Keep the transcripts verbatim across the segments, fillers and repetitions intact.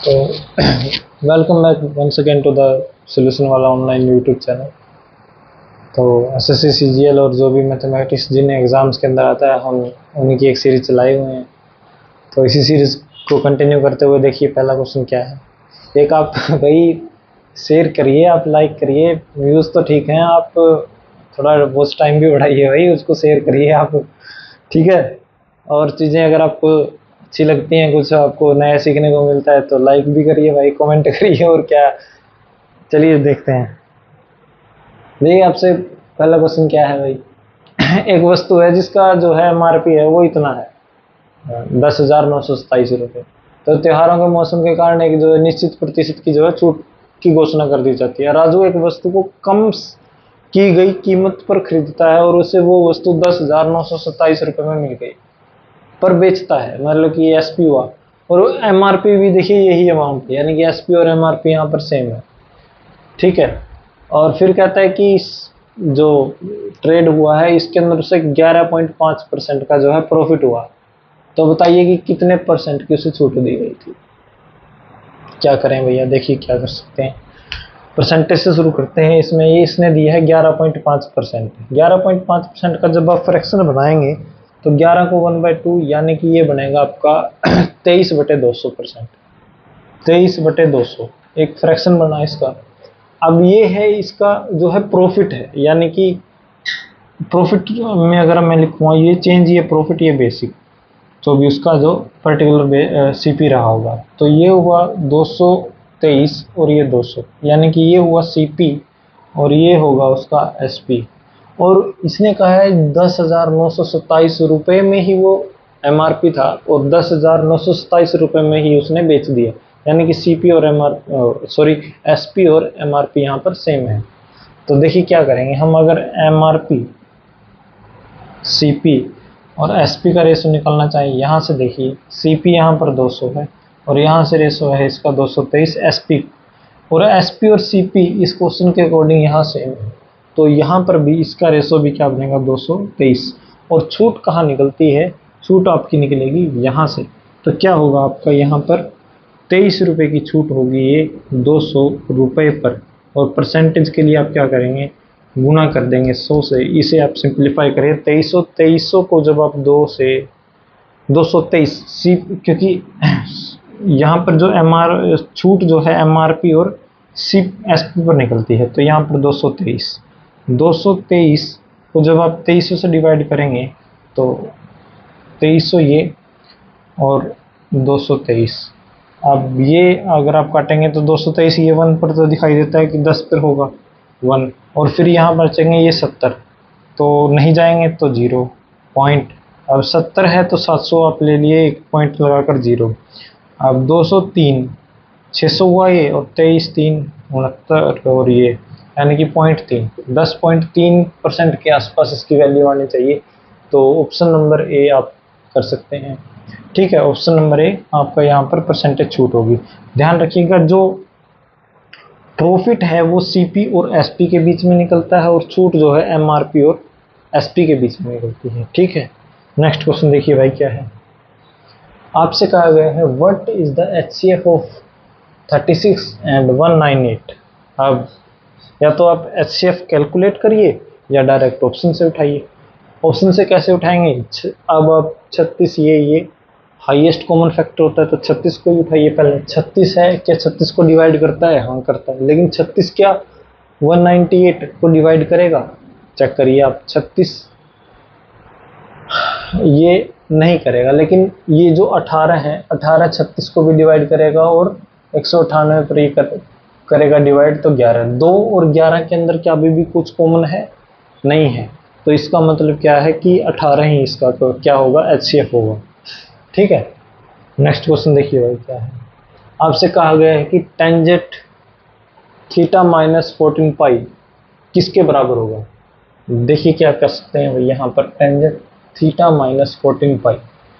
तो welcome back once again to the solution वाला online YouTube channel. तो SSC CGL और जो भी मैथमेटिक्स जिन एग्ज़ाम्स के अंदर आता है हम उन्हीं की एक सीरीज़ चलाए हुए हैं। तो इसी सीरीज़ को कंटिन्यू करते हुए देखिए पहला क्वेश्चन क्या है। एक आप भाई शेयर करिए, आप लाइक करिए, व्यूज़ तो ठीक हैं, आप थोड़ा वॉच टाइम भी बढ़ाइए भाई, उसको शेयर करिए आप, ठीक है। और चीज़ें अगर आपको अच्छी लगती हैं, कुछ आपको नया सीखने को मिलता है तो लाइक भी करिए भाई, कमेंट करिए। और क्या, चलिए देखते हैं। देखिए आपसे पहला क्वेश्चन क्या है भाई। एक वस्तु है जिसका जो है एमआरपी है वो इतना है, दस हजार नौ सौ सताईस रुपये। तो त्योहारों के मौसम के कारण एक जो है निश्चित प्रतिशत की जो है छूट की घोषणा कर दी जाती है। राजू एक वस्तु को कम की गई कीमत पर खरीदता है और उसे वो वस्तु दस हजार नौ सौ सत्ताईस रुपये में मिल गई पर बेचता है, मतलब कि एसपी हुआ। और एमआरपी भी देखिए यही अमाउंट है, यानी कि एसपी और एमआरपी यहाँ पर सेम है, ठीक है। और फिर कहता है कि इस जो ट्रेड हुआ है इसके अंदर उसे ग्यारह पॉइंट पाँच परसेंट का जो है प्रॉफिट हुआ। तो बताइए कि कितने परसेंट की उसे छूट दी गई थी। क्या करें भैया, देखिए क्या कर सकते हैं। परसेंटेज से शुरू करते हैं। इसमें ये इसने दिया है ग्यारह पॉइंट पाँच परसेंट। ग्यारह पॉइंट पाँच परसेंट का जब आप फ्रैक्शन बनाएंगे तो ग्यारह को वन बाई टू, यानी कि ये बनेगा आपका तेईस बटे दो सौ परसेंट। तेईस बटे दो सौ एक फ्रैक्शन बना इसका। अब ये है इसका जो है प्रॉफिट है, यानी कि प्रॉफिट में अगर मैं लिखूँगा ये चेंज, ये प्रॉफिट, ये बेसिक, तो भी उसका जो पर्टिकुलर सीपी रहा होगा। तो ये हुआ दो सौ तेईस और ये दो सौ, यानी कि ये हुआ सीपी और ये होगा उसका एसपी। और इसने कहा है दस हजार नौ सौ सत्ताईस रुपये में ही वो एमआरपी था और दस हजार नौ सौ सत्ताईस रुपये में ही उसने बेच दिया, यानी कि सीपी और एमआर सॉरी एसपी और एमआरपी यहाँ पर सेम है। तो देखिए क्या करेंगे हम, अगर एमआरपी, सीपी और एसपी का रेशो निकालना चाहिए। यहाँ से देखिए सीपी यहाँ पर दो सौ है और यहाँ से रेशो है इसका दो सौ तेईस एसपी, और एसपी और सीपी इस क्वेश्चन के अकॉर्डिंग यहाँ सेम है। तो यहाँ पर भी इसका रेशो भी क्या बनेगा, दो सौ तेईस। और छूट कहाँ निकलती है, छूट आपकी निकलेगी यहाँ से। तो क्या होगा आपका यहाँ पर तेईस रुपये की छूट होगी ये दो सौ रुपये पर। और परसेंटेज के लिए आप क्या करेंगे, गुना कर देंगे सौ से। इसे आप सिंप्लीफाई करें, तेईस सौ तेईस सौ को जब आप दो से दो सौ तेईस सी, क्योंकि यहाँ पर जो एम आर छूट जो है एमआरपी और सी एसपी पर निकलती है। तो यहाँ पर दो सौ तेईस दो सौ तेईस को जब आप तेईस सौ से डिवाइड करेंगे तो तेईस सौ ये और दो सौ तेईस। अब ये अगर आप काटेंगे तो दो सौ तेईस ये वन पर तो दिखाई देता है कि दस पर होगा वन, और फिर यहाँ बचेंगे ये सत्तर, तो नहीं जाएंगे तो जीरो पॉइंट। अब सत्तर है तो सात सौ आप ले लिए, एक पॉइंट लगाकर जीरो। अब दो सौ तीन छः सौ हुआ ये, और तेईस तीन उनहत्तर, और ये यानी कि पॉइंट तीन, दस पॉइंट तीन परसेंट के आसपास इसकी वैल्यू आनी चाहिए। तो ऑप्शन नंबर ए आप कर सकते हैं, ठीक है। ऑप्शन नंबर ए आपका यहाँ पर परसेंटेज छूट होगी। ध्यान रखिएगा जो प्रॉफिट है वो सीपी और एसपी के बीच में निकलता है और छूट जो है एमआरपी और एसपी के बीच में निकलती है, ठीक है। नेक्स्ट क्वेश्चन देखिए भाई क्या है। आपसे कहा गया है what is the HCF of thirty six and one nine eight. अब या तो आप एचसीएफ कैलकुलेट करिए या डायरेक्ट ऑप्शन से उठाइए। ऑप्शन से कैसे उठाएंगे, अब आप छत्तीस, ये ये हाईएस्ट कॉमन फैक्टर होता है तो छत्तीस को ही उठाइए पहले। छत्तीस है क्या, छत्तीस को डिवाइड करता है, हाँ करता है, लेकिन छत्तीस क्या एक सौ अट्ठानवे को डिवाइड करेगा, चेक करिए आप। छत्तीस ये नहीं करेगा, लेकिन ये जो अठारह है, अठारह छत्तीस को भी डिवाइड करेगा और एक सौ अट्ठानवे पर ये कर, करेगा डिवाइड, तो ग्यारह। दो और ग्यारह के अंदर क्या अभी भी कुछ कॉमन है, नहीं है। तो इसका मतलब क्या है कि अठारह ही इसका तो क्या होगा, एचसीएफ होगा, ठीक है। नेक्स्ट क्वेश्चन देखिए भाई क्या है। आपसे कहा गया है कि tangent theta minus fourteen pi किसके बराबर होगा। देखिए क्या कर सकते हैं भाई, यहाँ पर tangent theta minus fourteen pi.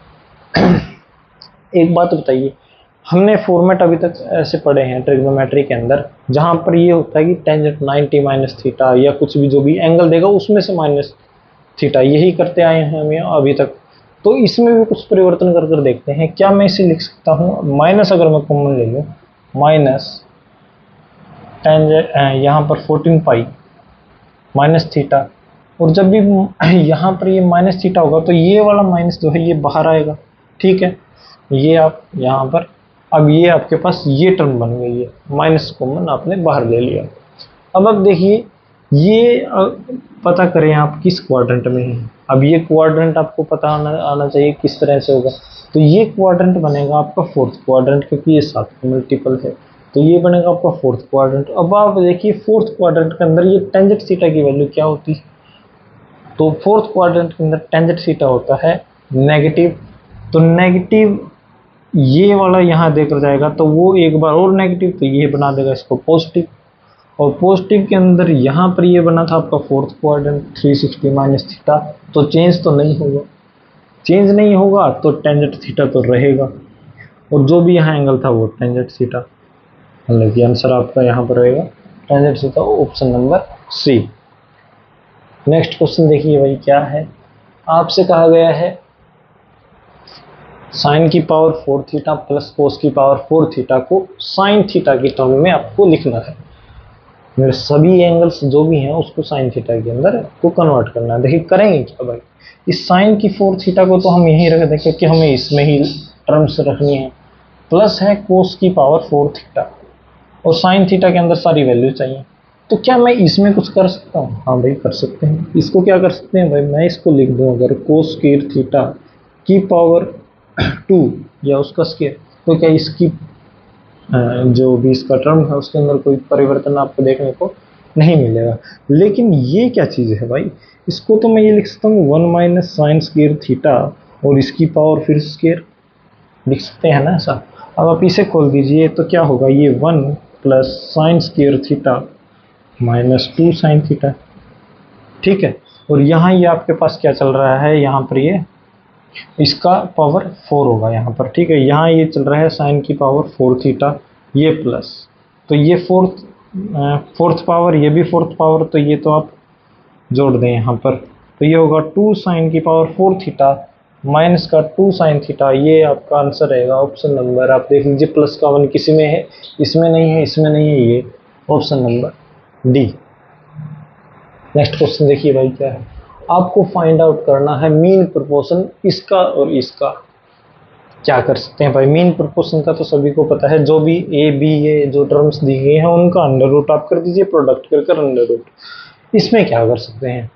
एक बात बताइए, हमने फॉर्मेट अभी तक ऐसे पढ़े हैं ट्रिग्नोमेट्री के अंदर जहाँ पर ये होता है कि टेंजेंट नाइन्टी माइनस थीटा या कुछ भी जो भी एंगल देगा उसमें से माइनस थीटा, यही करते आए हैं हमें अभी तक। तो इसमें भी कुछ परिवर्तन कर कर देखते हैं। क्या मैं इसे लिख सकता हूँ, माइनस अगर मैं कॉमन ले लूँ, माइनस टेंजेंट यहाँ पर फोर्टीन पाई माइनस थीटा, और जब भी यहाँ पर ये माइनस थीटा होगा तो ये वाला माइनस जो है ये बाहर आएगा, ठीक है। ये आप यहाँ पर, अब ये आपके पास ये टर्म बन गई है, माइनस कॉमन आपने बाहर ले लिया। अब अब देखिए ये पता करें आप किस क्वाड्रेंट में है। अब ये क्वाड्रेंट आपको पता आना आना चाहिए किस तरह से होगा। तो ये क्वाड्रेंट बनेगा आपका फोर्थ क्वाड्रेंट, क्योंकि ये सात का मल्टीपल है, तो ये बनेगा आपका फोर्थ क्वाड्रेंट। अब आप देखिए फोर्थ क्वाड्रेंट के अंदर ये टेंजेंट थीटा की वैल्यू क्या होती है, तो फोर्थ क्वाड्रेंट के अंदर टेंजेंट थीटा होता है नेगेटिव। तो नेगेटिव ये वाला यहाँ देकर जाएगा तो वो एक बार और नेगेटिव, तो ये बना देगा इसको पॉजिटिव, और पॉजिटिव के अंदर यहाँ पर ये बना था आपका fourth quadrant three sixty minus theta, तो चेंज तो नहीं होगा, चेंज नहीं होगा तो टेंजेंट थीटा तो रहेगा, और जो भी यहाँ एंगल था वो टेंजेंट थीटा, मतलब कि आंसर आपका यहाँ पर रहेगा tangent theta, option number C. Next question देखिए भाई क्या है, आपसे कहा गया है साइन की power four theta plus cos की पावर फोर थीटा को साइन थीटा की टर्म में आपको लिखना है। मेरे सभी एंगल्स जो भी हैं उसको साइन थीटा के अंदर को कन्वर्ट करना है। देखिए करेंगे क्या भाई, इस साइन की फोर थीटा को तो हम यहीं रख दें क्योंकि हमें इसमें ही टर्म्स रखनी है, प्लस है कोस की पावर फोर थीटा, और साइन थीटा के अंदर सारी वैल्यू चाहिए। तो क्या मैं इसमें कुछ कर सकता हूँ? हाँ भाई कर सकते हैं। इसको क्या कर सकते हैं भाई, मैं इसको लिख दूँ अगर कोस स्क्वायर थीटा की पावर टू या उसका स्क्वायर, तो क्या इसकी जो भी इसका टर्म है उसके अंदर कोई परिवर्तन आपको देखने को नहीं मिलेगा। लेकिन ये क्या चीज़ है भाई, इसको तो मैं ये लिख सकता हूँ one minus sine square theta और इसकी पावर फिर स्क्वायर लिख सकते हैं ना ऐसा। अब आप इसे खोल दीजिए तो क्या होगा, ये one plus sine square theta minus two sine theta, ठीक है। और यहाँ ये आपके पास क्या चल रहा है, यहाँ पर ये इसका पावर फोर होगा यहाँ पर, ठीक है। यहाँ ये चल रहा है साइन की पावर फोर थीटा, ये प्लस, तो ये फोर्थ फोर्थ पावर, ये भी फोर्थ पावर, तो ये तो आप जोड़ दें यहाँ पर, तो ये होगा टू साइन की पावर फोर थीटा माइनस का टू साइन थीटा। ये आपका आंसर रहेगा ऑप्शन नंबर, आप देख लीजिए प्लस का वन किसी में है, इसमें नहीं है, इसमें नहीं है, ये option number D. Next question देखिए भाई क्या है, आपको फाइंड आउट करना है मीन प्रोपोर्शन इसका और इसका। क्या कर सकते हैं भाई, मीन प्रोपोर्शन का तो सभी को पता है, जो भी ए बी ये जो टर्म्स दी गई हैं उनका अंडर रूट आप कर दीजिए, प्रोडक्ट कर कर अंडर रूट। इसमें क्या कर सकते हैं,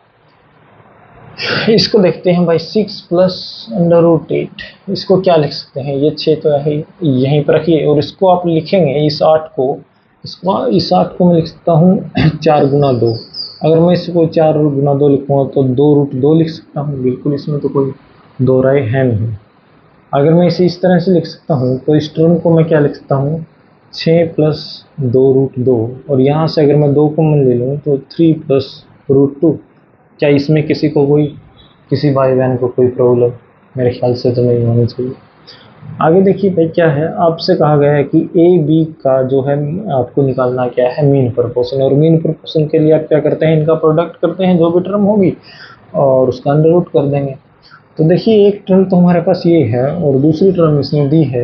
इसको देखते हैं भाई, six plus under root eight, इसको क्या लिख सकते हैं, ये छः तो है यहीं पर रखिए, और इसको आप लिखेंगे इस आठ को, इसको इस आठ को मैं लिख सकता हूँ चार गुना दो। अगर मैं इसको चार गुना दो लिखूँगा तो दो रूट दो लिख सकता हूँ, बिल्कुल इसमें तो कोई दो राय है नहीं। अगर मैं इसे इस तरह से लिख सकता हूँ तो इस टर्म को मैं क्या लिख सकता हूँ, छः प्लस दो रूट दो, और यहाँ से अगर मैं दो कॉमन ले लूँ तो थ्री प्लस रूट टू। क्या इसमें किसी को कोई किसी भाई बहन को कोई प्रॉब्लम, मेरे ख्याल से तो नहीं होनी चाहिए। आगे देखिए भाई क्या है, आपसे कहा गया है कि ए बी का जो है आपको निकालना क्या है, मीन प्रोपोर्शन, और मीन प्रोपोर्शन के लिए आप क्या करते हैं, इनका प्रोडक्ट करते हैं, जो भी टर्म होगी और उसका अंडर रूट कर देंगे। तो देखिए एक टर्म तो हमारे पास ये है और दूसरी टर्म इसने दी है,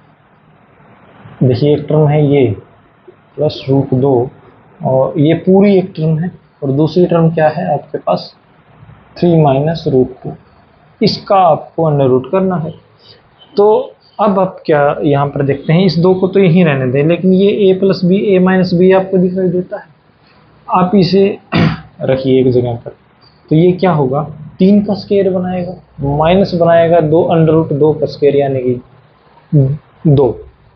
देखिए एक टर्म है ये प्लस रूट दो, और ये पूरी एक टर्म है, और दूसरी टर्म क्या है आपके पास थ्री माइनस रूट टू, इसका आपको अंडर रूट करना है। तो अब आप क्या यहाँ पर देखते हैं, इस दो को तो यहीं रहने दें, लेकिन ये a plus B A minus B आपको दिखाई देता है, आप इसे रखिए एक जगह पर, तो ये क्या होगा, तीन का स्क्वायर बनाएगा, माइनस बनाएगा दो अंडर रूट दो का स्क्वायर यानी कि दो,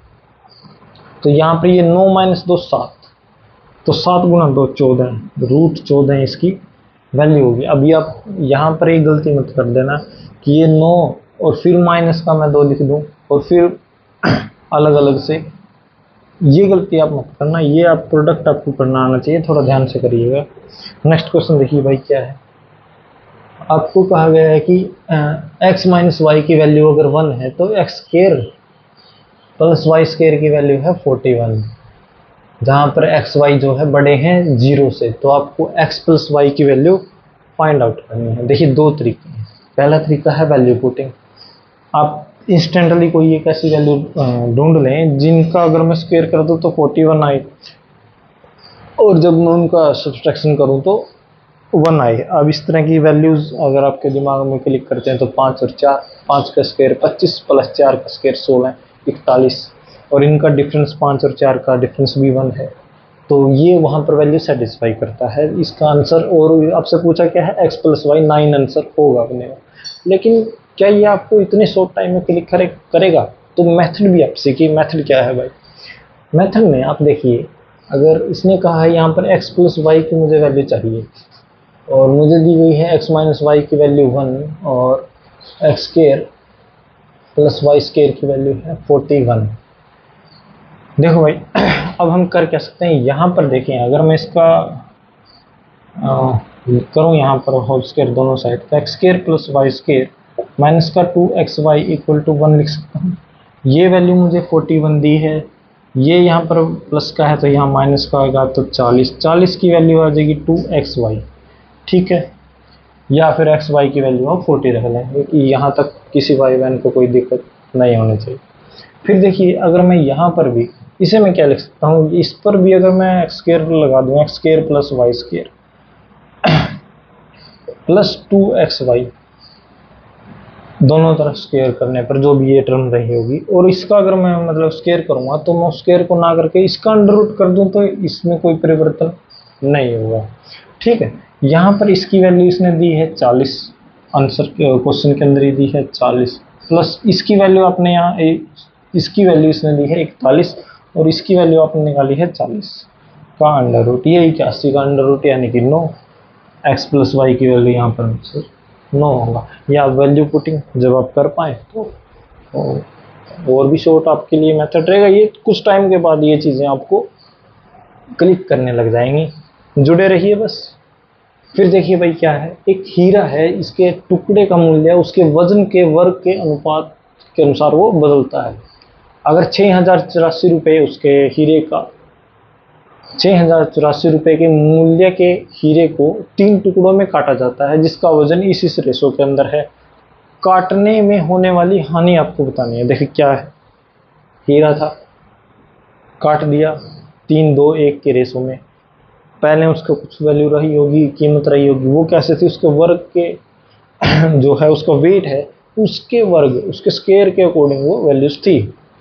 तो यहाँ पर ये नौ माइनस दो सात, तो सात गुना दो चौदह, रूट चौदह इसकी वैल्यू होगी। अभी आप यहाँ पर एक गलती मत कर देना कि ये नौ और फिर माइनस का मैं दो लिख दूँ और फिर अलग अलग से, ये गलती आप मत करना, ये आप प्रोडक्ट आपको करना आना चाहिए, थोड़ा ध्यान से करिएगा। नेक्स्ट क्वेश्चन देखिए भाई क्या है, आपको कहा गया है कि एक्स माइनस वाई की वैल्यू अगर वन है तो X square plus Y square की वैल्यू है फोर्टी वन, जहाँ पर एक्स वाई जो है बड़े हैं जीरो से, तो आपको एक्स प्लस वाई की वैल्यू फाइंड आउट करनी है। देखिए दो तरीके हैं, पहला तरीका है वैल्यू पुटिंग, आप इंस्टेंटली कोई एक ऐसी वैल्यू ढूंढ लें जिनका अगर मैं स्क्वायर कर दूँ तो फोर्टी वन आए, और जब मैं उनका सब्सट्रैक्शन करूँ तो वन आए। अब इस तरह की वैल्यूज़ अगर आपके दिमाग में क्लिक करते हैं तो पाँच और चार, पाँच का स्क्वायर पच्चीस प्लस चार का स्क्वायर सोलह, इकतालीस, और इनका डिफरेंस पाँच और चार का डिफरेंस भी वन है। तो ये वहाँ पर वैल्यू सेटिस्फाई करता है इसका आंसर। और आपसे पूछा क्या है, X plus Y, nine answer होगा बनेगा। लेकिन क्या ये आपको इतने शॉर्ट टाइम में क्लिक करे करेगा? तो मेथड भी आप सीखिए। मेथड क्या है भाई? मेथड में आप देखिए, अगर इसने कहा है यहाँ पर एक्स प्लस वाई की मुझे वैल्यू चाहिए, और मुझे दी गई है एक्स माइनस वाई की वैल्यू वन, और X square plus Y square की वैल्यू है फोर्टी वन। देखो भाई, अब हम कर क्या सकते हैं, यहाँ पर देखें, अगर मैं इसका आ, करूँ यहाँ पर होल स्क्वायर दोनों साइड, तो X square plus Y square minus का two X Y equal to one लिख सकता हूँ। ये वैल्यू मुझे फोर्टी वन दी है, ये यहाँ पर प्लस का है तो यहाँ माइनस का आएगा, तो चालीस, चालीस की वैल्यू आ जाएगी टू एक्स वाई, ठीक है। या फिर एक्स वाई की वैल्यू हम फोर्टी रख लें, यहाँ तक किसी भाई बहन को कोई दिक्कत नहीं होनी चाहिए। फिर देखिए, अगर मैं यहाँ पर भी इसे मैं क्या लिख सकता हूँ, इस पर भी अगर मैं एक्स स्क्वायर लगा दूँ, X square plus Y square plus two X Y, दोनों तरफ स्क्वायर करने पर जो भी ये टर्म रही होगी, और इसका अगर मैं मतलब स्क्वायर करूँगा तो मैं स्क्वायर को ना करके इसका अंडर रूट कर दूँ तो इसमें कोई परिवर्तन नहीं होगा, ठीक है। यहाँ पर इसकी वैल्यू इसने दी है चालीस, आंसर क्वेश्चन के अंदर ही दी है चालीस, प्लस इसकी वैल्यू आपने यहाँ इसकी वैल्यू इसने दी है इकतालीस, और इसकी वैल्यू आपने निकाली है चालीस का अंडर रूट, ये इक्यासी का अंडर रूट यानी कि नौ। एक्स प्लस वाई की वैल्यू यहाँ पर आंसर नौ होगा। या वैल्यू पुटिंग जब आप कर पाए तो, तो और भी शॉर्ट आपके लिए मेथड रहेगा। ये कुछ टाइम के बाद ये चीज़ें आपको क्लिक करने लग जाएंगी, जुड़े रहिए बस। फिर देखिए भाई क्या है, एक हीरा है, इसके टुकड़े का मूल्य उसके वजन के वर्ग के अनुपात के अनुसार वो बदलता है। अगर छः हजार चौरासी रुपये उसके हीरे का छः हजार चौरासी रुपये के मूल्य के हीरे को तीन टुकड़ों में काटा जाता है जिसका वजन इस इस रेशो के अंदर है, काटने में होने वाली हानि आपको बतानी है। देखिए क्या है, हीरा था, काट दिया तीन दो एक के रेशो में, पहले उसका कुछ वैल्यू रही होगी, कीमत रही होगी, वो कैसे थी, उसके वर्ग के जो है उसका वेट है, उसके वर्ग उसके स्क्वायर के अकॉर्डिंग वो वैल्यूज थी।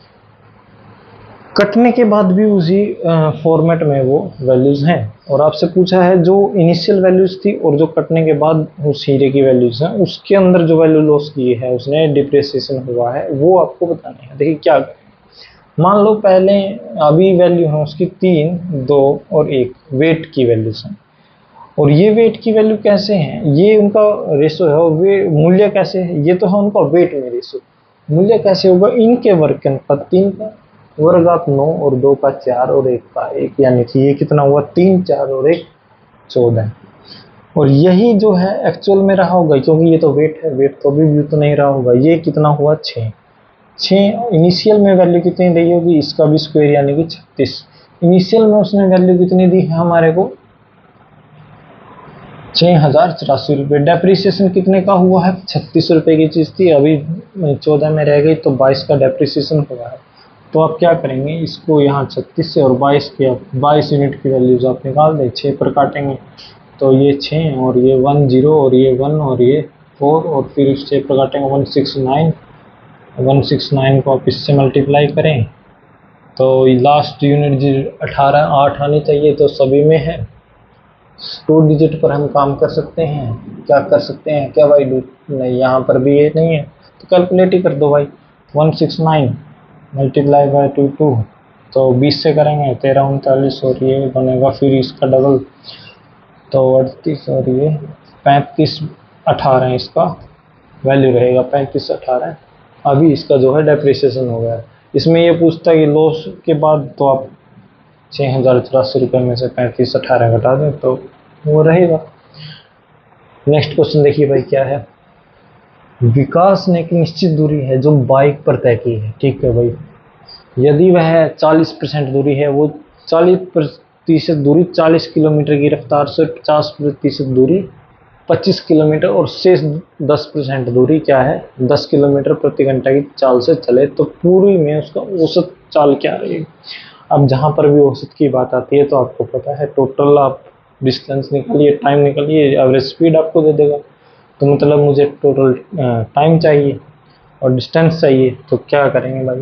कटने के बाद भी उसी फॉर्मेट में वो वैल्यूज हैं। और आपसे पूछा है जो इनिशियल वैल्यूज थी और जो कटने के बाद उस हीरे की वैल्यूज हैं, उसके अंदर जो वैल्यू लॉस की है उसने, डिप्रिसिएशन हुआ है, वो आपको बताना है। देखिए क्या करें, मान लो पहले अभी वैल्यू है उसकी तीन दो और एक, वेट की वैल्यूज हैं, और ये वेट की वैल्यू कैसे हैं, ये उनका रेशो है, और वे मूल्य कैसे है, ये तो है उनका वेट में रेशो, मूल्य कैसे होगा, इनके वर्ग के अनुपात, तीन का वर्ग आप नौ और दो का चार और एक का एक, यानी कि ये कितना हुआ, तीन चार और एक चौदह। और यही जो है एक्चुअल में रहा होगा, क्योंकि ये तो वेट है, वेट तो अभी भी तो नहीं रहा होगा, ये कितना हुआ छः, छः इनिशियल में वैल्यू कितनी दी होगी, इसका भी स्क्वायर यानी कि छत्तीस। इनिशियल में उसने वैल्यू कितनी दी है हमारे को, छः हजार चौरासी रुपये। डेप्रिसिएशन कितने का हुआ है, छत्तीस रुपये की चीज़ थी, अभी चौदह में रह गई तो बाईस का डेप्रिसिएशन हुआ है। तो आप क्या करेंगे, इसको यहाँ छत्तीस से और बाईस के बाईस यूनिट की वैल्यूज आप निकाल दें, छः पर काटेंगे तो ये छः और ये वन जीरो और ये वन और ये फोर, और फिर छः पर काटेंगे one six nine, one six nine को आप इससे मल्टीप्लाई करें तो लास्ट यूनिट जी अठारह आठ आनी चाहिए, तो सभी में है। टू डिजिट पर हम काम कर सकते हैं, क्या कर सकते हैं, क्या भाई डू नहीं, यहाँ पर भी ये नहीं है तो कैलकुलेट ही कर दो भाई, one six nine multiply by two two, तो बीस से करेंगे तेरह उनतालीस, और ये बनेगा फिर इसका डबल तो अड़तीस, और ये पैंतीस अठारह इसका वैल्यू रहेगा, पैंतीस अठारह। अभी इसका जो है डेप्रिसिएशन हो गया। इसमें ये पूछता है कि लॉस के बाद, तो आप छः हज़ार चौरासी रुपये में से पैंतीस अठारह घटा दें तो वो रहेगा। नेक्स्ट क्वेश्चन देखिए भाई क्या है, विकास ने एक निश्चित दूरी है जो बाइक पर तय की है, ठीक है भाई, यदि वह चालीस परसेंट दूरी है, वो चालीस प्रतिशत दूरी चालीस किलोमीटर की रफ्तार से पचास प्रतिशत दूरी पच्चीस किलोमीटर और शेष दस परसेंट दूरी क्या है, दस किलोमीटर प्रति घंटा की चाल से चले तो पूरी में उसका औसत चाल क्या रहेगी। अब जहाँ पर भी औसत की बात आती है तो आपको पता है टोटल आप डिस्टेंस निकालिए, टाइम निकालिए, एवरेज स्पीड आपको दे देगा। तो मतलब मुझे टोटल टाइम चाहिए और डिस्टेंस चाहिए, तो क्या करेंगे भाई।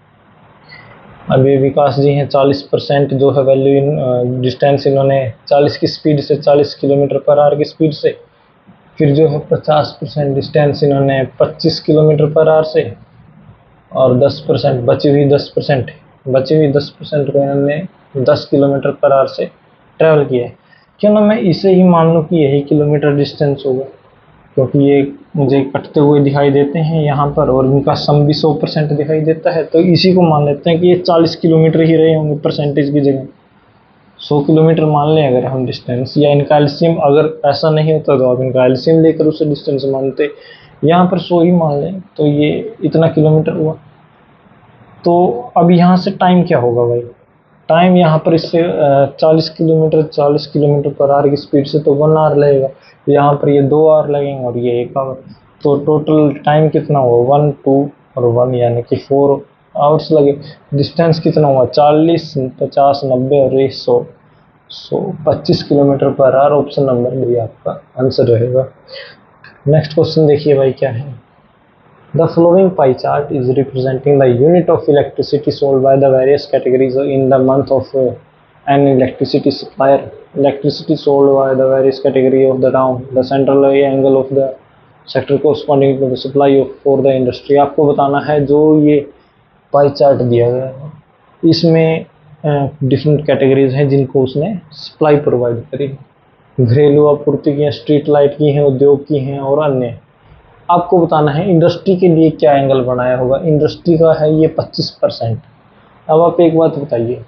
अभी विकास जी हैं चालीस परसेंट जो है वैल्यू इन डिस्टेंस इन्होंने चालीस की स्पीड से, चालीस किलोमीटर पर आवर की स्पीड से, फिर जो है पचास परसेंट डिस्टेंस इन्होंने पच्चीस किलोमीटर पर आवर से, और दस परसेंट बची हुई दस परसेंट बची हुई दस परसेंट को इन्होंने दस किलोमीटर पर आवर से ट्रैवल किया है। क्यों ना मैं इसे ही मान लूँ कि यही किलोमीटर डिस्टेंस होगा, क्योंकि ये मुझे कटते हुए दिखाई देते हैं यहाँ पर और इनका सम भी सौ परसेंट दिखाई देता है, तो इसी को मान लेते हैं कि ये चालीस किलोमीटर ही रहे होंगे परसेंटेज की जगह। सौ किलोमीटर मान लें अगर हम डिस्टेंस, या इनका एलसीएम अगर ऐसा नहीं होता तो आप इनका एलसीएम लेकर उसे डिस्टेंस मानते, यहाँ पर सौ ही मान लें तो ये इतना किलोमीटर हुआ। तो अब यहाँ से टाइम क्या होगा भाई, टाइम यहाँ पर इससे चालीस किलोमीटर चालीस किलोमीटर पर आवर की स्पीड से तो वन आवर लगेगा, यहाँ पर ये दो आवर लगेंगे और ये एक आवर, तो टोटल टाइम कितना हुआ, वन टू और वन यानी कि फोर आवर्स लगे। डिस्टेंस कितना हुआ, चालीस, पचास, नब्बे और ये सौ, सौ पच्चीस kilometre per hour. Option number B आपका आंसर रहेगा। नेक्स्ट क्वेश्चन देखिए भाई क्या है। The following pie chart is representing the unit of electricity sold by the various categories in the month of uh, an electricity supplier. Electricity sold by the various category of the town. The central angle of the sector corresponding to the supply of for the industry. आपको बताना है जो ये pie chart दिया गया है, इसमें different categories हैं जिनको उसने सप्लाई प्रोवाइड करी, घरेलू आपूर्ति की हैं, स्ट्रीट लाइट की हैं, उद्योग की हैं और अन्य। आपको बताना है इंडस्ट्री के लिए क्या एंगल बनाया होगा। इंडस्ट्री का है ये पच्चीस परसेंट। अब आप एक बात बताइए,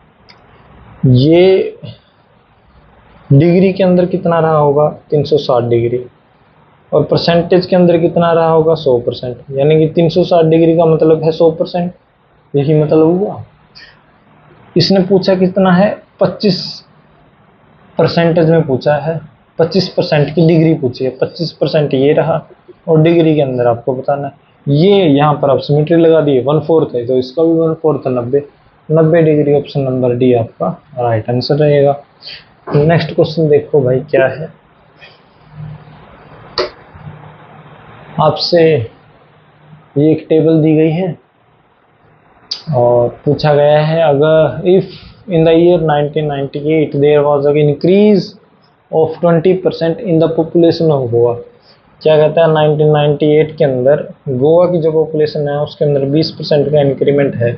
ये डिग्री के अंदर कितना रहा होगा, तीन सौ साठ डिग्री, और परसेंटेज के अंदर कितना रहा होगा, सौ परसेंट, यानी कि तीन सौ साठ डिग्री का मतलब है सौ परसेंट, यही मतलब हुआ। इसने पूछा कितना है, पच्चीस परसेंटेज में पूछा है, पच्चीस परसेंट की डिग्री पूछी है, पच्चीस परसेंट ये रहा और डिग्री के अंदर आपको बताना है। ये यहाँ पर आप सिमेट्री लगा दिए, वन फोर्थ है तो इसका भी वन फोर्थ है, नब्बे नब्बे डिग्री। ऑप्शन नंबर डी आपका राइट आंसर रहेगा। नेक्स्ट क्वेश्चन देखो भाई क्या है, आपसे ये एक टेबल दी गई है और पूछा गया है अगर if in the year nineteen ninety eight there was a increase of twenty percent in the population of Goa. क्या कहता है, नाइनटीन नाइंटी एट के अंदर गोवा की जो पॉपुलेशन है उसके अंदर बीस परसेंट का इंक्रीमेंट है,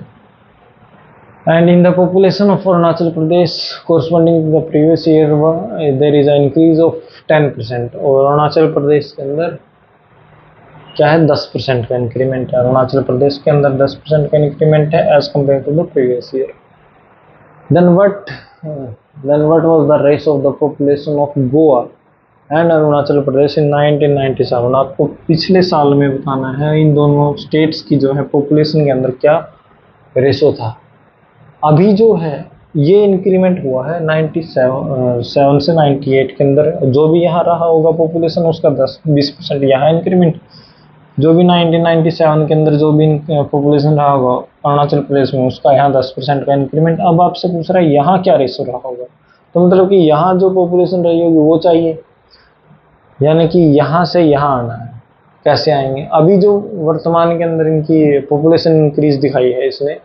and in the population of Arunachal Pradesh corresponding to the previous year there is a increase of ten percent. और अरुणाचल प्रदेश के अंदर क्या है, दस परसेंट का इंक्रीमेंट है। अरुणाचल प्रदेश के अंदर दस परसेंट का इंक्रीमेंट है as compare to the previous year. Then what then what was the race of the population of Goa and Arunachal Pradesh in nineteen ninety seven. आपको पिछले साल में बताना है इन दोनों स्टेट्स की जो है पॉपुलेशन के अंदर क्या रेशो था। अभी जो है ये इंक्रीमेंट हुआ है नाइंटी सेवन से नाइंटी एट के अंदर, जो भी यहाँ रहा होगा पॉपुलेशन उसका दस बीस परसेंट यहाँ इंक्रीमेंट, जो भी नाइनटीन नाइंटी सेवन के अंदर जो भी पॉपुलेशन रहा होगा अरुणाचल प्रदेश में उसका यहाँ दस परसेंट का इंक्रीमेंट। अब आपसे पूछ रहा है यहाँ क्या रेशो रहा होगा, तो मतलब कि यहाँ जो पॉपुलेशन रही होगी वो चाहिए, यानी कि यहाँ से यहाँ आना है। कैसे आएंगे, अभी जो वर्तमान के अंदर इनकी पॉपुलेशन इंक्रीज दिखाई है इसमें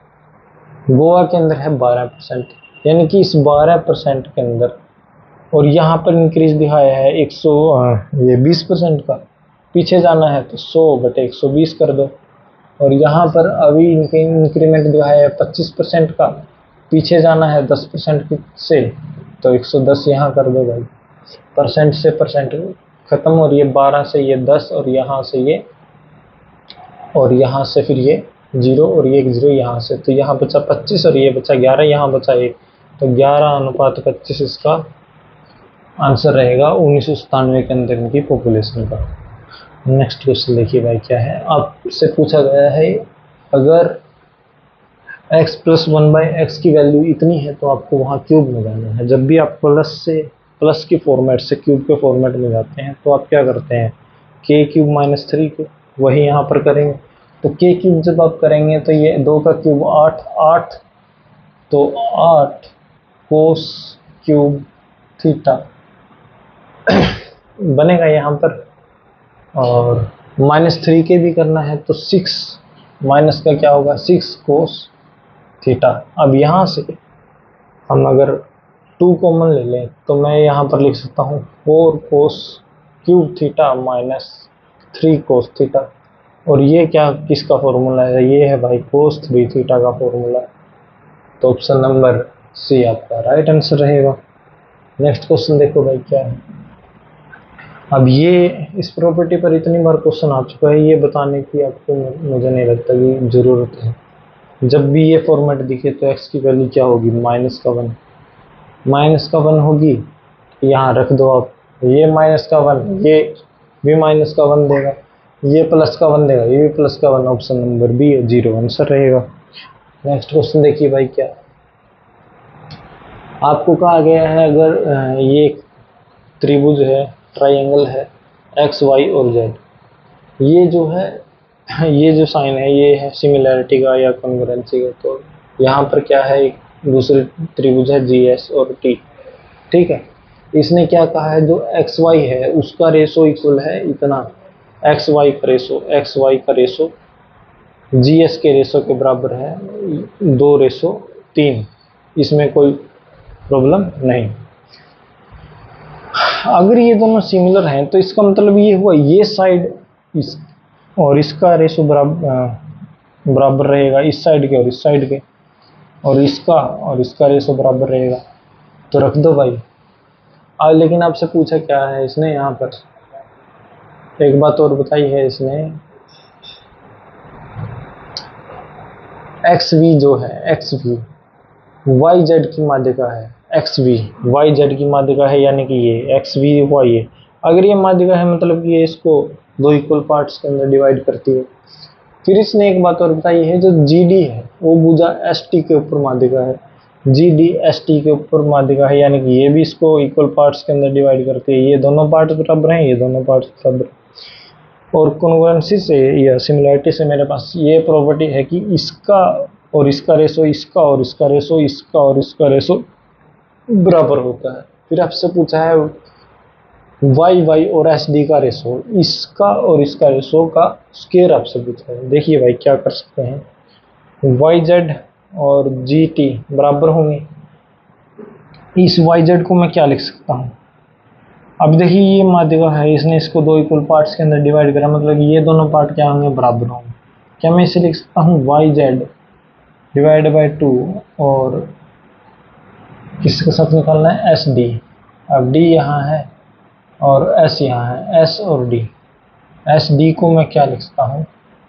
गोवा के अंदर है बारह परसेंट, यानी कि इस बारह परसेंट के अंदर, और यहाँ पर इंक्रीज दिखाया है एक सौ ये बीस परसेंट का, पीछे जाना है तो सौ बटे एक सौ बीस कर दो, और यहाँ पर अभी इनके इंक्रीमेंट दिखाया है पच्चीस परसेंट का, पीछे जाना है दस परसेंट से तो एक सौ दस यहाँ कर दो भाई, परसेंट से परसेंट खत्म, और ये बारह से ये दस और यहाँ से ये और यहाँ से फिर ये जीरो और ये एक जीरो यहाँ से, तो यहाँ बचा पच्चीस और ये बचा ग्यारह, यहाँ बचा एक, तो ग्यारह अनुपात पच्चीस इसका आंसर रहेगा उन्नीस सौ सतानवे के अंदर इनकी पॉपुलेशन का। नेक्स्ट क्वेश्चन देखिए भाई क्या है, आपसे पूछा गया है अगर x plus one by X की वैल्यू इतनी है तो आपको वहाँ क्यूब में जाना है। जब भी आप प्लस से प्लस की फॉर्मेट से क्यूब के फॉर्मेट में जाते हैं तो आप क्या करते हैं, के क्यूब माइनस थ्री के, वही यहाँ पर करेंगे। तो के क्यूब जब आप करेंगे तो ये दो का क्यूब आठ, आठ तो आठ कोस क्यूब थीटा बनेगा यहाँ पर। और माइनस थ्री के भी करना है तो सिक्स माइनस का क्या होगा, सिक्स कोस थीटा। अब यहाँ से हम अगर टू कॉमन ले लें तो मैं यहाँ पर लिख सकता हूँ four cos cube theta minus three cos theta. और ये क्या किसका फॉर्मूला है, ये है भाई कोस थ्री थीटा का फॉर्मूला। तो ऑप्शन नंबर सी आपका राइट आंसर रहेगा। नेक्स्ट क्वेश्चन देखो भाई क्या है। अब ये इस प्रॉपर्टी पर इतनी बार क्वेश्चन आ चुका है, ये बताने की आपको मुझे नहीं लगता कि ज़रूरत है। जब भी ये फॉर्मेट दिखे तो x की वैल्यू क्या होगी, माइनस का वन, माइनस का वन होगी, यहाँ रख दो आप, ये माइनस का वन, ये भी माइनस का वन देगा, ये प्लस का वन देगा, ये भी प्लस का one, option number B zero answer रहेगा। नेक्स्ट क्वेश्चन देखिए भाई क्या, आपको कहा गया है अगर ये त्रिभुज है, ट्राइंगल है, एक्स वाई और जेड, ये जो है ये जो साइन है ये है सिमिलैरिटी का या कॉन्ग्रुएंसी का। तो यहाँ पर क्या है, एक दूसरे त्रिभुज है जी एस और टी, ठीक है। इसने क्या कहा है, जो एक्स वाई है उसका रेशो इक्वल है इतना, एक्स वाई का रेशो, एक्स वाई का रेशो जी एस के रेशो के बराबर है दो रेशो तीन, इसमें कोई प्रॉब्लम नहीं। अगर ये दोनों सिमिलर हैं तो इसका मतलब ये हुआ ये साइड इस और इसका रेशो बराबर बराबर रहेगा इस साइड के और इस साइड के, और इसका और इसका रेशो बराबर रहेगा। तो रख दो भाई। अब लेकिन आपसे पूछा क्या है इसने, यहाँ पर एक बात और बताई है इसने, एक्स वी जो है, एक्स वी वाई जेड की माध्यिका है, एक्स वी वाई जेड की माध्यिका है, यानी कि ये एक्स वी हुआ ये। अगर ये माध्यिका है मतलब कि ये इसको दो इक्वल पार्ट्स के अंदर डिवाइड करती है। फिर इसने एक बात और बताई है, जो जी डी है वो भुजा एस टी के ऊपर माध्यिका है, जी डी एस टी के ऊपर माध्यिका है, यानी कि ये भी इसको इक्वल पार्ट्स के अंदर डिवाइड करती है। ये दोनों पार्ट्स बराबर हैं, ये दोनों पार्ट्स बराबर। और कॉन्ग्रुएंसी से या सिमिलैरिटी से मेरे पास ये प्रॉपर्टी है कि इसका और इसका रेशो इसका और इसका रेशो इसका और इसका रेशो बराबर होता है। फिर आपसे पूछा है वाई वाई और एस डी का रेशो, इसका और इसका रेशो का स्क्वायर आपसे पूछा है। देखिए भाई क्या कर सकते हैं, वाई जेड और जी टी बराबर होंगे। इस वाई जेड को मैं क्या लिख सकता हूँ, अब देखिए ये माध्यिका है, इसने इसको दो इक्वल पार्ट्स के अंदर डिवाइड करा, मतलब ये दोनों पार्ट क्या होंगे, बराबर होंगे। क्या मैं इसे लिख सकता हूँ Y Z divide by two, और किसके साथ निकालना है, एस डी। अब डी यहाँ है और एस यहाँ है, एस और डी। एस डी को मैं क्या लिख सकता हूँ,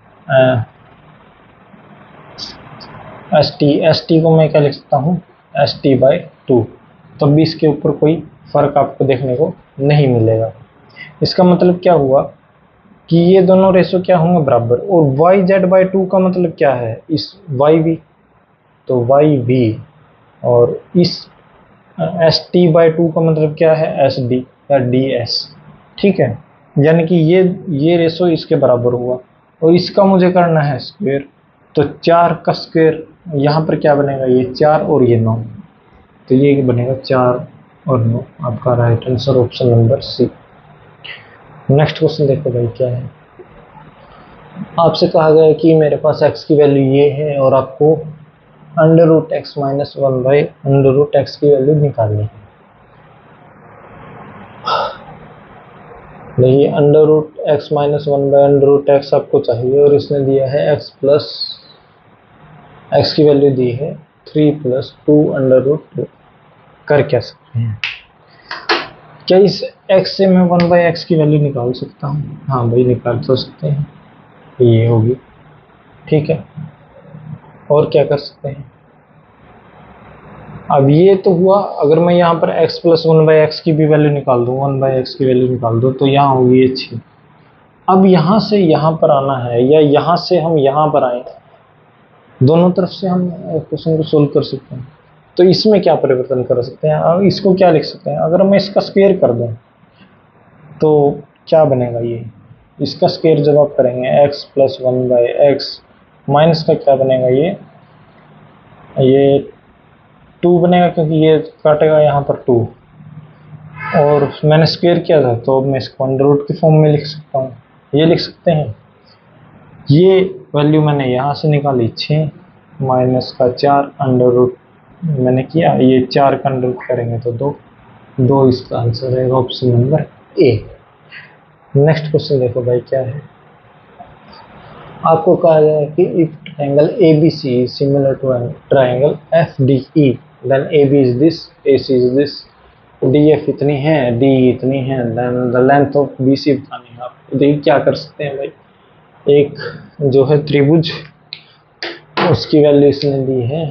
एस टी, एस टी को मैं क्या लिख सकता हूँ, एस टी बाई टू। तब भी इसके ऊपर कोई फर्क आपको देखने को नहीं मिलेगा। इसका मतलब क्या हुआ कि ये दोनों रेशो क्या होंगे, बराबर। और वाई जेड बाई टू का मतलब क्या है, इस वाई वी, तो वाई वी, और इस एस टी बाई टू का मतलब क्या है, एस डी या डी एस, ठीक है। यानी कि ये ये रेशो इसके बराबर हुआ, और इसका मुझे करना है स्क्वायर। तो चार का स्क्वायर यहाँ पर क्या बनेगा, ये चार और ये नौ, तो ये बनेगा चार और नौ। आपका right answer option number C. Next question देखो भाई क्या है, आपसे कहा गया है कि मेरे पास x की वैल्यू ये है और आपको under root X minus one by under root X की वैल्यू निकालनी है। देखिए under root X minus one by under root X आपको चाहिए, और इसने दिया है x प्लस एक्स की वैल्यू दी है three plus two under root two. कर क्या सकते हैं, क्या इस x से मैं वन बाई एक्स की वैल्यू निकाल सकता हूँ, हाँ भाई निकाल तो सकते हैं, ये होगी, ठीक है। और क्या कर सकते हैं, अब ये तो हुआ, अगर मैं यहाँ पर x plus one by X की भी वैल्यू निकाल दूँ, वन बाई एक्स की वैल्यू निकाल दूँ, तो यहाँ होगी ये छः। अब यहाँ से यहाँ पर आना है, या यहाँ से हम यहाँ पर आए, दोनों तरफ से हम क्वेश्चन को सोल्व कर सकते हैं। तो इसमें क्या परिवर्तन कर सकते हैं, अब इसको क्या लिख सकते हैं, अगर मैं इसका स्क्वायर कर दूं तो क्या बनेगा, ये इसका स्क्वायर जब आप करेंगे x plus one by X minus का क्या बनेगा, ये ये टू बनेगा क्योंकि ये काटेगा यहाँ पर टू, और मैंने स्क्वायर किया था तो अब मैं इसको अंडर रूट की फॉर्म में लिख सकता हूँ, ये लिख सकते हैं। ये वैल्यू मैंने यहाँ से निकाली छः माइनस का चार अंडर रूट मैंने किया, ये चार का अंडर रूट करेंगे तो दो, दो इसका आंसर रहेगा option number A. Next question देखो भाई क्या है, आपको कहा गया है कि if triangle A B C similar to an triangle F D E then A B is this, A C is this, D F इतनी है, डी इतनी है, then the length of B C बतानी है आपको। देखिए क्या कर सकते हैं भाई, एक जो है त्रिभुज उसकी वैल्यू इसने दी है,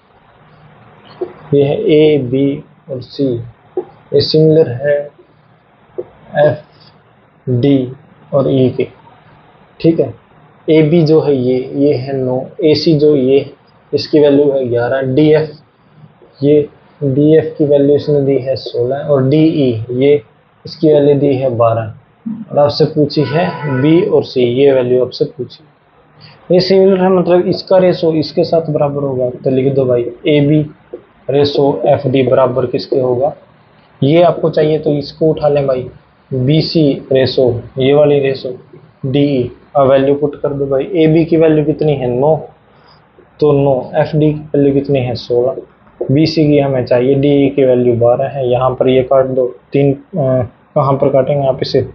ये है ए बी और सी, ये सिमिलर है एफ डी और ई के, ठीक है। ए बी जो है ये ये है नौ, ए सी जो ये इसकी वैल्यू है ग्यारह, डी एफ ये डी एफ की वैल्यू इसने दी है सोलह, और डी ई ये इसकी वैल्यू दी है बारह, और आपसे पूछी है बी और सी, ये वैल्यू आपसे पूछी। ये सिमिलर है मतलब इसका रेशो इसके साथ बराबर होगा, तो लिख दो भाई A B ratio F D बराबर किसके होगा, ये आपको चाहिए तो इसको उठा लें भाई, बी सी रेशो ये वाली रेशो डी ई, अब वैल्यू पुट कर दो भाई, ए बी की वैल्यू कितनी है नौ, तो नौ, एफ डी की वैल्यू कितनी है सोलह, बी सी की हमें चाहिए डी ई की वैल्यू बारह है, यहाँ पर ये काट दो, तीन कहाँ पर काटेंगे आप इसे,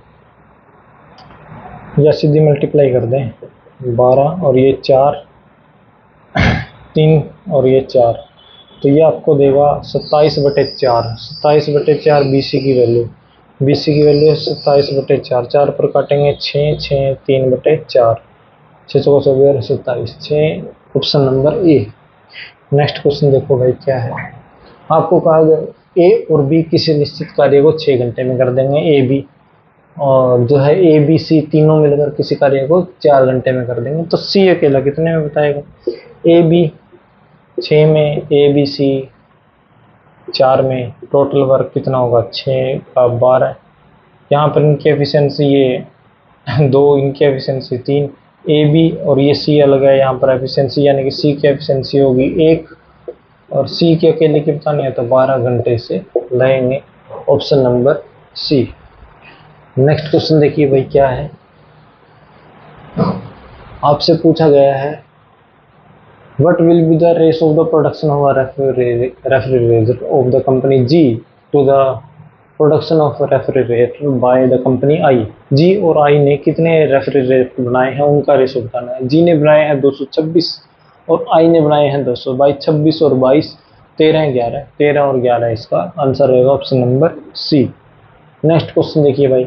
या सीधी मल्टीप्लाई कर दें, बारह और ये चार, तीन और ये चार, तो ये आपको देगा सत्ताईस बटे चार, सत्ताईस बटे चार बी सी की वैल्यू, बी सी की वैल्यू है सत्ताईस बटे चार, चार पर काटेंगे छः, छः तीन बटे चार, छः चौको चौबीस सत्ताईस, छः option number A. Next question देखो भाई क्या है, आपको कहा गया ए और बी किसी निश्चित कार्य को छः घंटे में कर देंगे, ए बी और जो है ए बी सी तीनों मिलकर किसी कार्य को चार घंटे में कर देंगे, तो सी अकेला कितने में बताएगा, ए बी छः में, ए बी सी चार में, टोटल वर्क कितना होगा छः का बारह, यहाँ पर इनकी एफिशिएंसी ये दो, इनकी एफिशिएंसी तीन, ए बी और ये सी अलग है, यहाँ पर एफिशिएंसी यानी कि सी की एफिशिएंसी होगी एक और सी के अकेले की बतानी है तो बारह घंटे से लगेंगे, option number C. Next question देखिए भाई क्या है, आपसे पूछा गया है what will be the ratio of the production of a refrigerator of the company G to the production of a refrigerator by the company I। G और I ने कितने रेफ्रिजरेटर बनाए हैं उनका रेशो बताना है। G ने बनाए हैं दो सौ छब्बीस और I ने बनाए हैं दो सौ बाईस, छब्बीस और बाईस तेरह ग्यारह, तेरह और ग्यारह इसका आंसर रहेगा option number C. Next question देखिए भाई,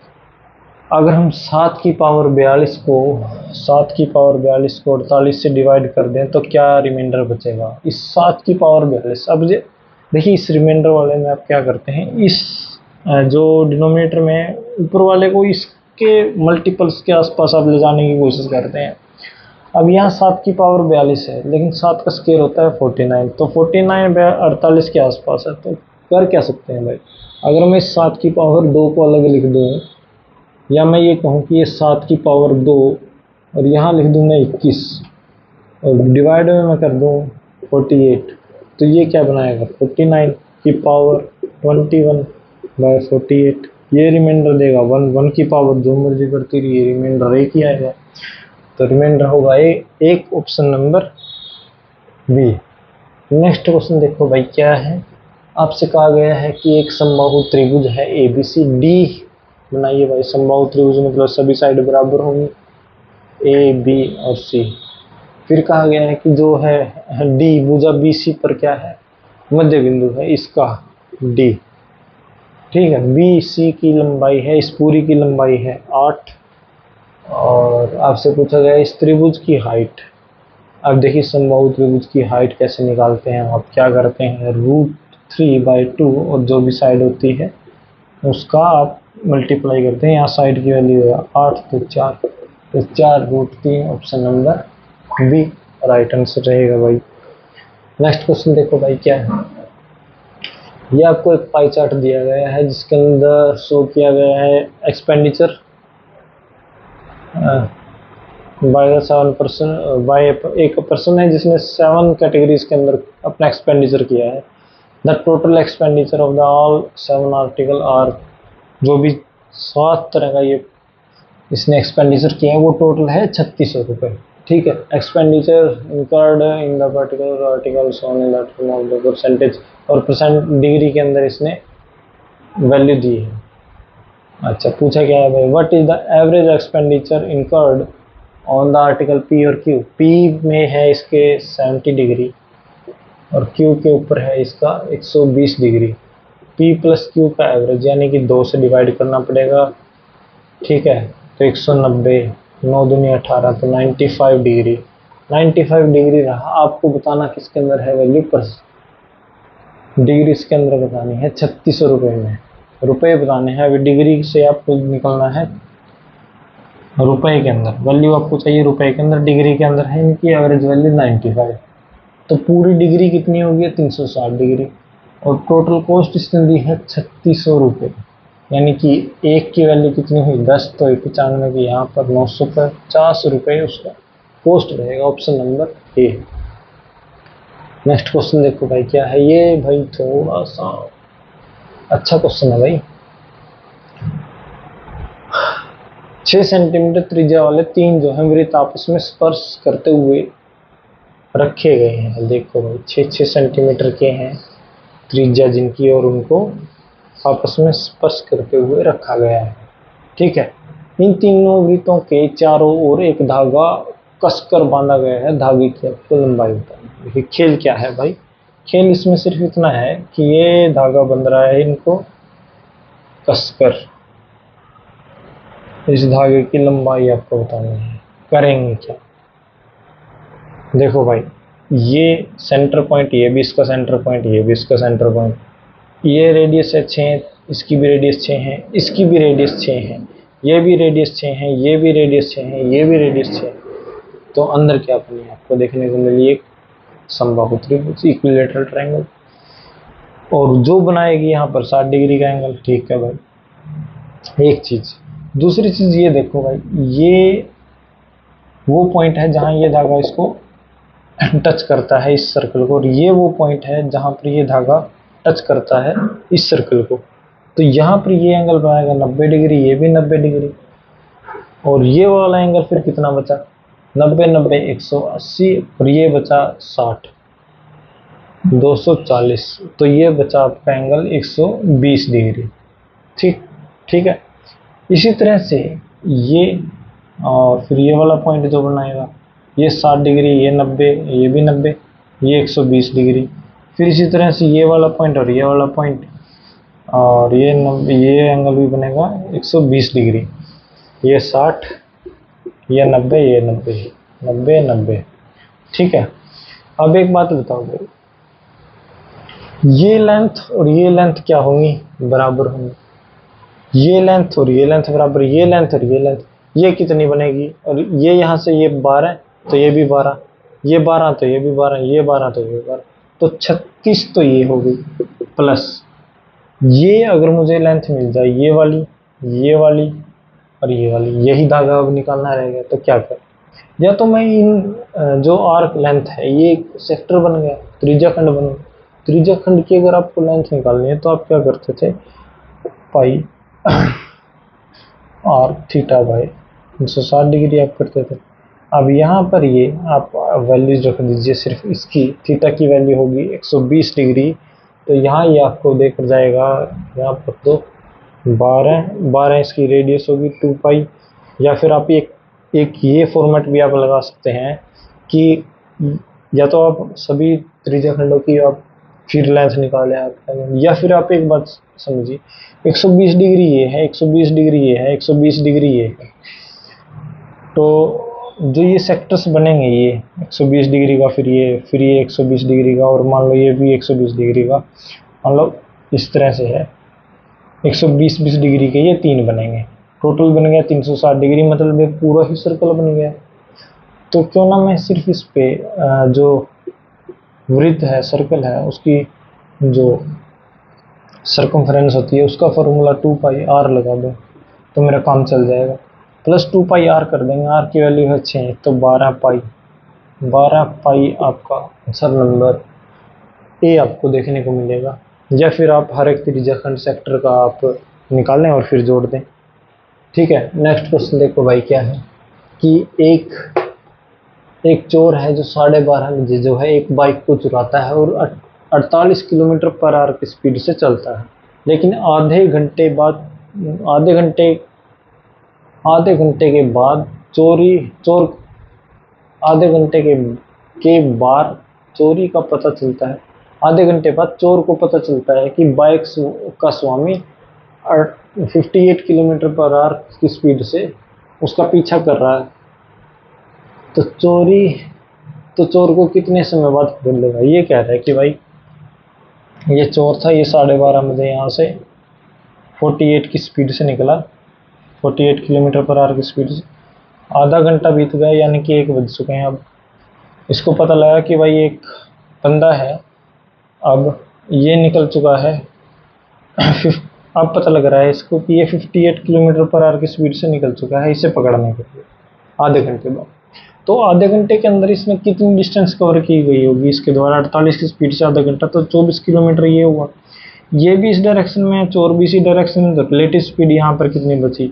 अगर हम सात की पावर बयालीस को सात की पावर बयालीस को अड़तालीस से डिवाइड कर दें तो क्या रिमाइंडर बचेगा, इस सात की पावर बयालीस, अब देखिए इस रिमाइंडर वाले में आप क्या करते हैं, इस जो डिनोमिनेटर में ऊपर वाले को इसके मल्टीपल्स के आसपास आप ले जाने की कोशिश करते हैं। अब यहाँ सात की पावर बयालीस है लेकिन सात का स्क्वायर होता है फोर्टी नाइन, तो फोर्टी नाइन अड़तालीस के आसपास है, तो कर क्या सकते हैं भाई, अगर मैं इस सात की पावर दो को अलग लिख दूँ या मैं ये कहूँ कि ये सात की पावर दो और यहाँ लिख दूँ मैं इक्कीस और डिवाइड में मैं कर दूँ फोर्टी एट, तो ये क्या बनाएगा फोर्टी नाइन की power twenty one by forty eight, ये रिमाइंडर देगा वन, वन की पावर जो मर्जी करती रही रिमाइंडर एक ही आएगा, तो रिमाइंडर होगा ए एक, option number B. Next question देखो भाई क्या है, आपसे कहा गया है कि एक समबाहु त्रिभुज है ए बी सी डी बनाइए भाई, समबाहु त्रिभुज मतलब सभी साइड बराबर होंगी ए बी और सी। फिर कहा गया है कि जो है डी भुजा बी सी पर क्या है मध्य बिंदु है इसका डी, ठीक है। बी सी की लंबाई है, इस पूरी की लंबाई है आठ, और आपसे पूछा गया इस त्रिभुज की हाइट। अब देखिए समबाहु त्रिभुज की हाइट कैसे निकालते हैं, आप क्या करते हैं रूट थ्री बाई टू और जो भी साइड होती है उसका आप मल्टीप्लाई करते हैं, यहाँ साइड की वैल्यू है आठ तो चार, तो चार रूट तीन, option number B right answer रहेगा भाई। नेक्स्ट क्वेश्चन देखो भाई क्या है। ये आपको एक पाई चार्ट दिया गया है जिसके अंदर शो किया गया है expenditure by the seven person by एक पर्सन है जिसने सेवन कैटेगरीज के अंदर अपना एक्सपेंडिचर किया है। The total expenditure of the all seven article are, जो भी सात तरह का ये इसने एक्सपेंडिचर किया है वो टोटल है छत्तीस सौ रुपये। ठीक है, expenditure incurred in the particular article shown in the term of the percentage, और परसेंट डिग्री के अंदर इसने वैल्यू दी है। अच्छा, पूछा क्या है भाई, what is the average expenditure incurred on the article P और क्यू। पी में है इसके सेवेंटी डिग्री और क्यू के ऊपर है इसका एक सौ बीस डिग्री। पी प्लस क्यू का एवरेज यानी कि दो से डिवाइड करना पड़ेगा। ठीक है, तो एक सौ नब्बे, नौ दूनी अठारह, तो पचानवे डिग्री। पचानवे डिग्री रहा, आपको बताना किसके अंदर है वैल्यू पर डिग्री, इसके अंदर बतानी है छत्तीस सौ रुपये में, रुपये बताने हैं। अभी डिग्री से आपको निकलना है रुपए के अंदर, वैल्यू आपको चाहिए रुपए के अंदर, डिग्री के अंदर है इनकी एवरेज वैल्यू पचानवे। तो पूरी डिग्री कितनी होगी, तीन सौ साठ डिग्री, और टोटल कॉस्ट इसने दी है छत्तीस सौ रुपये, यानी कि एक की वैल्यू कितनी हुई दस, तो पचानवे की यहाँ पर नौ सौ पचास रुपये उसका कॉस्ट रहेगा। Option number A. Next question देखो भाई क्या है ये, भाई थोड़ा सा अच्छा क्वेश्चन है भाई। छह सेंटीमीटर त्रिज्या वाले तीन जो है वृत्त आपस में स्पर्श करते हुए रखे गए हैं। देखो भाई, छः छः सेंटीमीटर के हैं त्रिज्या जिनकी, और उनको आपस में स्पर्श करते हुए रखा गया है। ठीक है, इन तीनों वृत्तों के चारों ओर एक धागा कसकर बांधा गया है। धागे की आपको लंबाई बतानी है। खेल क्या है भाई, खेल इसमें सिर्फ इतना है कि ये धागा बंध रहा है इनको कसकर, इस धागे की लंबाई आपको बतानी है। करेंगे क्या, देखो भाई, ये सेंटर पॉइंट, ये भी इसका सेंटर पॉइंट, ये भी इसका सेंटर पॉइंट, ये रेडियस है छः, इसकी भी रेडियस छः है, इसकी भी रेडियस छः है, ये भी रेडियस छः है, ये भी रेडियस छः है, ये भी रेडियस छः है। तो अंदर क्या बनी आपको देखने को मिली, एक समबाहु त्रिभुज, इक्विलेटरल ट्रायंगल, और जो बनाएगी यहाँ पर साठ डिग्री का एंगल। ठीक है भाई, एक चीज़। दूसरी चीज़ ये देखो भाई, ये वो पॉइंट है जहाँ ये धागा इसको टच करता है इस सर्कल को, और ये वो पॉइंट है जहाँ पर ये धागा टच करता है इस सर्कल को। तो यहाँ पर ये एंगल बनाएगा नब्बे डिग्री, ये भी नब्बे डिग्री, और ये वाला एंगल फिर कितना बचा, नब्बे नब्बे एक सौ अस्सी, और ये बचा साठ, दो सौ चालीस, तो ये बचा आपका एंगल एक सौ बीस डिग्री। ठीक ठीक है, इसी तरह से ये, और फिर ये वाला पॉइंट जो बनाएगा ये साठ डिग्री, ये नब्बे, ये भी नब्बे, ये एक सौ बीस डिग्री। फिर इसी तरह से ये वाला पॉइंट और ये वाला पॉइंट, और ये नब्बे, ये एंगल भी बनेगा एक सौ बीस डिग्री, ये साठ, ये नब्बे, ये नब्बे, नब्बे नब्बे। ठीक है, अब एक बात बताओ भाई, ये लेंथ और ये लेंथ क्या होंगी, बराबर होंगी। ये लेंथ और ये लेंथ बराबर, ये लेंथ और ये लेंथ, ये कितनी बनेगी, और ये यहाँ से ये बारह, तो ये भी बारह, ये बारह तो ये भी बारह, ये बारह तो ये बारह, तो छत्तीस तो ये हो गई, प्लस ये अगर मुझे लेंथ मिल जाए, ये वाली, ये वाली और ये वाली, यही धागा अब निकालना रहेगा। तो क्या कर, या तो मैं इन जो आर्क लेंथ है ये सेक्टर बन गया, त्रिज्या खंड बन गया। त्रिज्या खंड की अगर आपको लेंथ निकालनी है तो आप क्या करते थे, पाई और थीटा बाई तीन सौ साठ डिग्री आप करते थे। अब यहाँ पर ये आप वैल्यूज रख दीजिए, सिर्फ इसकी थीटा की वैल्यू होगी एक सौ बीस डिग्री, तो यहाँ ये आपको देकर जाएगा, यहाँ पर तो बारह बारह इसकी रेडियस होगी टू पाई। या फिर आप एक एक ये फॉर्मेट भी आप लगा सकते हैं कि या तो आप सभी त्रिज्या खंडों की आप फिर लेंथ निकालें आप, या फिर आप एक बात समझिए, एक सौ बीस डिग्री ये है, एक सौ बीस डिग्री ये है, एक सौ बीस डिग्री ये है, तो जो ये सेक्टर्स बनेंगे ये एक सौ बीस डिग्री का, फिर ये फिर ये एक सौ बीस डिग्री का, और मान लो ये भी एक सौ बीस डिग्री का, मान लो इस तरह से है, एक सौ बीस बीस डिग्री के ये तीन बनेंगे, टोटल बन गया तीन सौ साठ डिग्री, मतलब एक पूरा ही सर्कल बन गया। तो क्यों ना मैं सिर्फ इस पे जो वृत्त है, सर्कल है, उसकी जो सर्कमफ्रेंस होती है उसका फॉर्मूला टू पाई आर लगा दो तो मेरा काम चल जाएगा। प्लस टू पाई आर कर देंगे, आर की वैल्यू है छः, तो बारह पाई, बारह पाई आपका आंसर नंबर ए आपको देखने को मिलेगा। या फिर आप हर एक त्रिज्याखंड सेक्टर का आप निकालें और फिर जोड़ दें। ठीक है, नेक्स्ट क्वेश्चन देखो भाई क्या है कि एक एक चोर है जो साढ़े बारह बजे जो है एक बाइक को चुराता है और अड़तालीस किलोमीटर पर आवर की स्पीड से चलता है, लेकिन आधे घंटे बाद आधे घंटे आधे घंटे के बाद चोरी चोर आधे घंटे के के बाद चोरी का पता चलता है आधे घंटे बाद चोर को पता चलता है कि बाइक का स्वामी अट्ठावन किलोमीटर पर आवर की स्पीड से उसका पीछा कर रहा है, तो चोरी तो चोर को कितने समय बाद पकड़ लेगा। ये कह रहा है कि भाई ये चोर था, ये साढ़े बारह बजे यहाँ से अड़तालीस की स्पीड से निकला, अड़तालीस किलोमीटर पर आवर की स्पीड से, आधा घंटा बीत गया यानी कि एक बज चुके हैं। अब इसको पता लगा कि भाई एक बंदा है, अब ये निकल चुका है, अब पता लग रहा है इसको कि ये अट्ठावन किलोमीटर पर आवर की स्पीड से निकल चुका है इसे पकड़ने के लिए आधे घंटे बाद। तो आधे घंटे के अंदर इसमें कितनी डिस्टेंस कवर की गई होगी इसके द्वारा, अड़तालीस की स्पीड से आधा घंटा, तो चौबीस किलोमीटर ये हुआ। ये भी इस डायरेक्शन में है, चोर भी इसी डायरेक्शन में, तो रिलेटिव स्पीड यहाँ पर कितनी बची,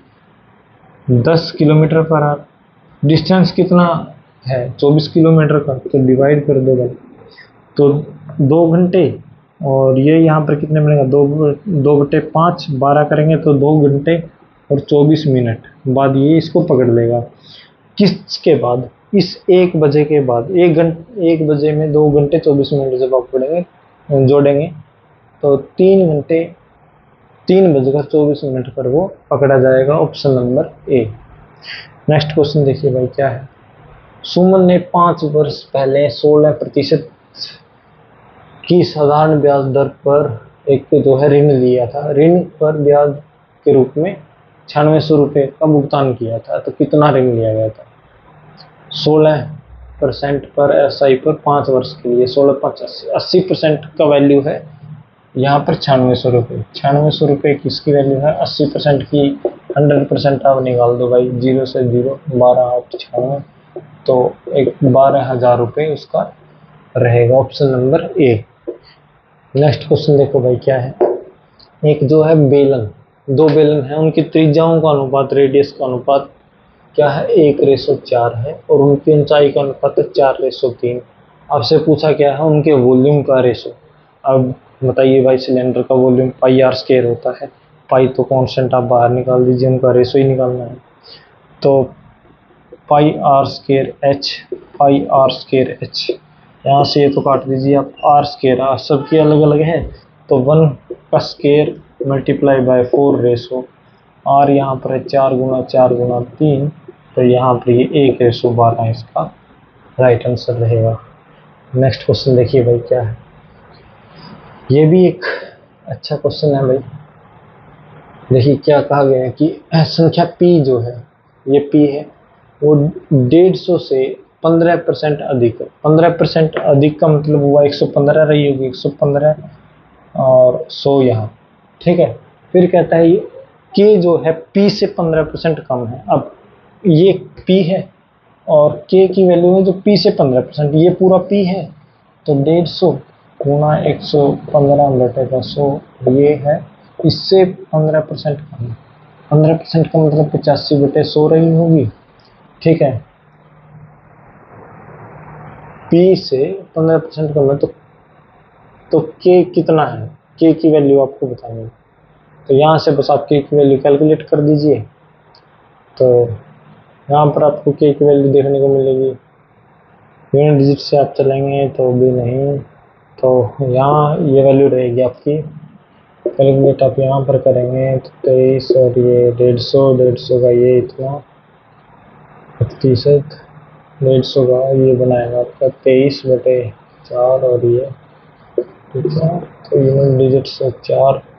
दस किलोमीटर पर आवर। डिस्टेंस कितना है, चौबीस किलोमीटर का, तो डिवाइड कर दो भाई, तो दो घंटे और ये यहाँ पर कितने मिलेगा, दो दो बटे पाँच, बारह करेंगे तो दो घंटे और चौबीस मिनट बाद ये इसको पकड़ लेगा। किसके बाद, इस एक बजे के बाद, एक घंटे एक बजे में दो घंटे चौबीस मिनट जब आप पढ़ेंगे जोड़ेंगे तो तीन घंटे तीन बजकर चौबीस मिनट पर वो पकड़ा जाएगा, option number A. Next question देखिए भाई क्या है, सुमन ने पाँच वर्ष पहले सोलह प्रतिशत की साधारण ब्याज दर पर एक जो है ऋण लिया था, ऋण पर ब्याज के रूप में छियानवे सौ रुपये का भुगतान किया था, तो कितना ऋण लिया गया था, सोलह परसेंट पर एस आई पर पाँच वर्ष के लिए, सोलह पाँच अस्सी परसेंट का वैल्यू है यहाँ पर छियानवे सौ रुपये, छियानवे सौ रुपये किसकी वैल्यू है, अस्सी परसेंट की हंड्रेड परसेंट आप निकाल दो भाई, जीरो से जीरो, बारह आठ छियानवे, तो एक बारह हज़ार रुपये उसका रहेगा, option number A. Next question देखो भाई क्या है, एक जो है बेलन, दो बेलन है, उनकी त्रिज्याओं का अनुपात, रेडियस का अनुपात क्या है, एक रेसो चार है और उनकी ऊंचाई का अनुपात है चार रेसो तीन। आपसे पूछा क्या है, उनके वॉल्यूम का रेशो। अब बताइए भाई, सिलेंडर का वॉल्यूम पाई आर स्क्वायर होता है, पाई तो कांस्टेंट आप बाहर निकाल दीजिए, उनका रेशो ही निकालना है, तो pi R square H, pi R square H, यहाँ से ये तो काट दीजिए आप, आर स्क्वायर आर सबकी अलग अलग है, तो वन का square multiply by four ratio, R यहाँ पर है चार गुना चार गुना तीन, तो यहाँ पर ये एक रेशो बारह इसका राइट आंसर रहेगा। नेक्स्ट क्वेश्चन देखिए भाई क्या है, ये भी एक अच्छा क्वेश्चन है भाई। देखिए क्या कहा गया है कि संख्या p जो है, ये p है, वो डेढ़ सौ से पंद्रह परसेंट अधिक है। पंद्रह परसेंट अधिक का मतलब हुआ एक सौ पंद्रह रही होगी, एक सौ पंद्रह और सौ यहाँ, ठीक है। फिर कहता है ये k जो है p से पंद्रह परसेंट कम है। अब ये p है और k की वैल्यू है जो p से पंद्रह परसेंट, ये पूरा p है, तो डेढ़ सौ गुना एक सौ पंद्रह बटे का सौ, ये है इससे पंद्रह परसेंट कम है। पंद्रह परसेंट का मतलब पचासी बटे सौ रही होगी, ठीक है। p से पंद्रह परसेंट कम है तो तो k कितना है, k की वैल्यू आपको बतानी है, तो यहाँ से बस आप k की वैल्यू कैलकुलेट कर दीजिए, तो यहाँ पर आपको k की वैल्यू देखने को मिलेगी। यूनिट डिजिट से आप चलेंगे तो भी नहीं, तो यहाँ ये वैल्यू रहेगी आपकी, कैलकुलेट आप यहाँ पर करेंगे तो तेईस और ये डेढ़ सौ, डेढ़ सौ का ये इतना प्रतिशत, डेढ़ सौ का ये बनाएगा आपका तेईस बटे चार और ये, ठीक है। तो यूनिट डिजिट से चार